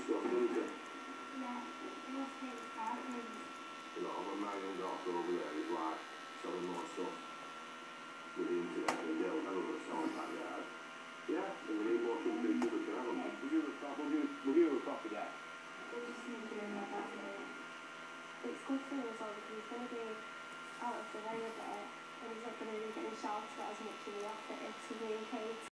stuff, doesn't it? Yeah, it must be exciting. You know, when my young daughter over there is like selling more stuff with the internet and they'll never sell in that yard. Yeah, and we need more companies